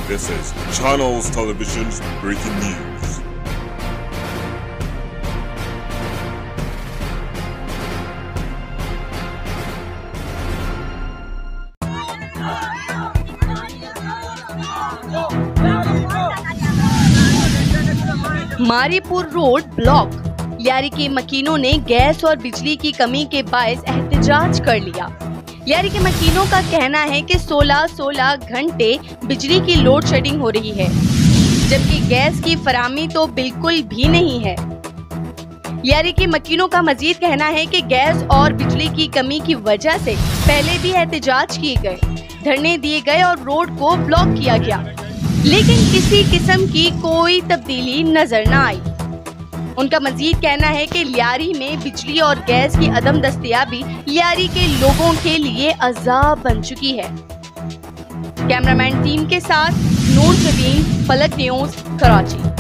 This is Channels Television's breaking news. Maripur road block. Lyari के मकीनों ने गैस और बिजली की कमी के बायस एहतजाज कर लिया। लियारी के मकीनों का कहना है कि 16 घंटे बिजली की लोड शेडिंग हो रही है, जबकि गैस की फराहमी तो बिल्कुल भी नहीं है। लियारी के मकीनों का मजीद कहना है कि गैस और बिजली की कमी की वजह से पहले भी एहतजाज किए गए, धरने दिए गए और रोड को ब्लॉक किया गया, लेकिन किसी किस्म की कोई तब्दीली नजर न आई। उनका मजीद कहना है कि लियारी में बिजली और गैस की अदम दस्तयाबी लियारी के लोगों के लिए अजाब बन चुकी है। कैमरामैन टीम के साथ नूर जबीन, फलक न्यूज़, कराची।